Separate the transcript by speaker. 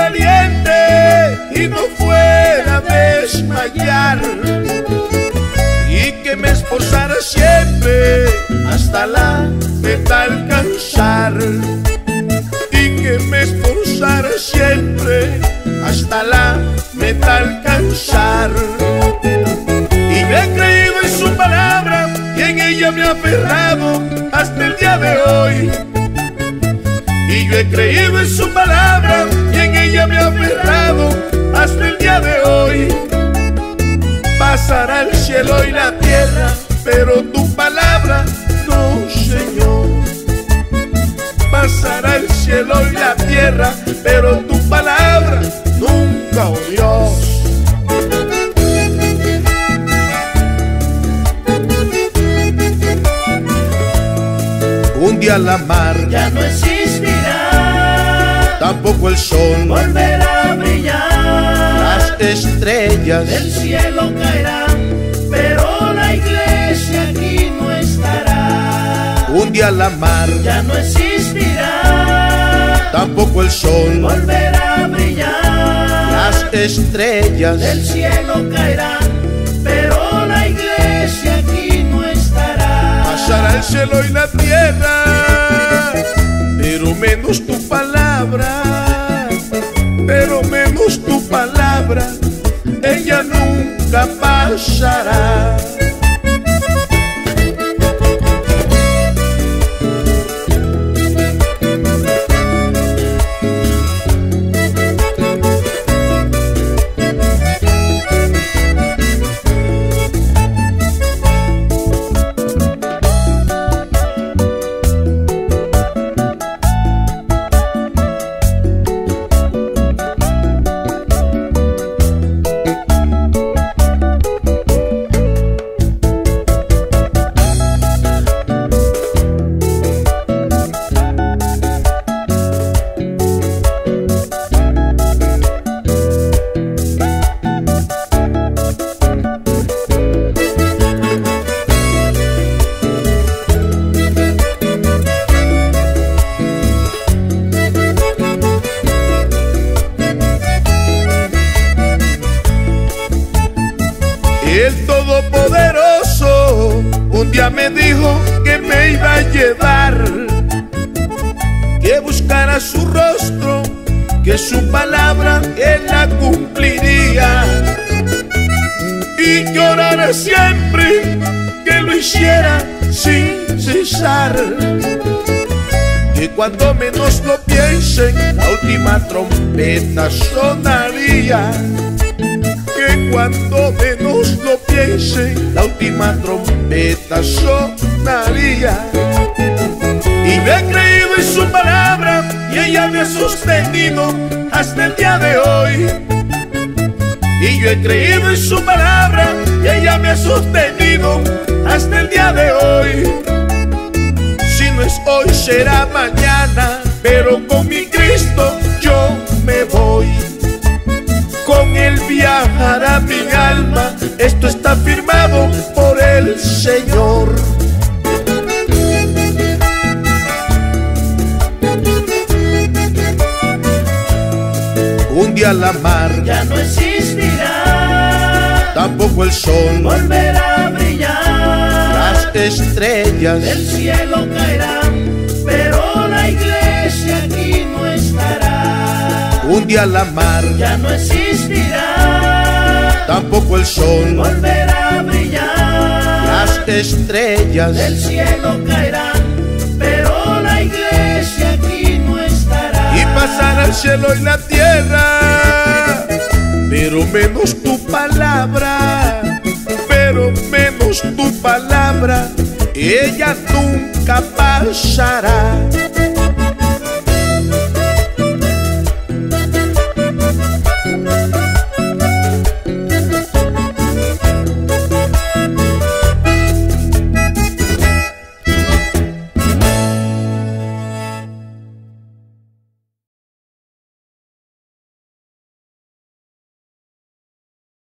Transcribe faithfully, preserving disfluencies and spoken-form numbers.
Speaker 1: valiente y no fuera a desmayar, y que me esforzara siempre hasta la meta alcanzar, y que me esforzara siempre hasta la meta alcanzar. Y me he creído en su palabra y en ella me he aferrado hasta el día de hoy. Y yo he creído en su palabra y en ella me he aferrado hasta el día de hoy. Pasará el cielo y la tierra, pero tu palabra no, Señor. Pasará el cielo y la tierra, pero tu palabra nunca, oh Dios. Un día la mar
Speaker 2: ya no existirá,
Speaker 1: tampoco el sol
Speaker 2: volverá a brillar,
Speaker 1: las estrellas
Speaker 2: del cielo caerán, pero la iglesia aquí no estará.
Speaker 1: Un día la mar
Speaker 2: ya no existirá,
Speaker 1: tampoco el sol
Speaker 2: volverá a brillar,
Speaker 1: las estrellas
Speaker 2: del cielo caerán, pero la iglesia aquí no estará.
Speaker 1: Pasará el cielo y la tierra, pero menos tu palabra, pero menos tu palabra, ella nunca pasará. El Todopoderoso un día me dijo que me iba a llevar, que buscara su rostro, que su palabra él la cumpliría, y que orara siempre, que lo hiciera sin cesar, que cuando menos lo piensen la última trompeta sonaría, que cuando menos lo piense la última trompeta sonaría. Y me he creído en su palabra y ella me ha sostenido hasta el día de hoy. Y yo he creído en su palabra y ella me ha sostenido hasta el día de hoy. Si no es hoy será mañana, pero con mi Cristo yo me voy. Con él viajará mi alma, esto está firmado por el Señor. Un día la mar
Speaker 2: ya no existirá,
Speaker 1: tampoco el sol
Speaker 2: volverá a brillar,
Speaker 1: las estrellas
Speaker 2: del cielo caerán, pero la iglesia aquí no estará.
Speaker 1: Un día la mar
Speaker 2: ya no existirá,
Speaker 1: tampoco el sol
Speaker 2: volverá a brillar,
Speaker 1: las estrellas
Speaker 2: del cielo caerán, pero la iglesia aquí no estará.
Speaker 1: Y pasará el cielo y la tierra, pero menos tu palabra, pero menos tu palabra, ella nunca pasará.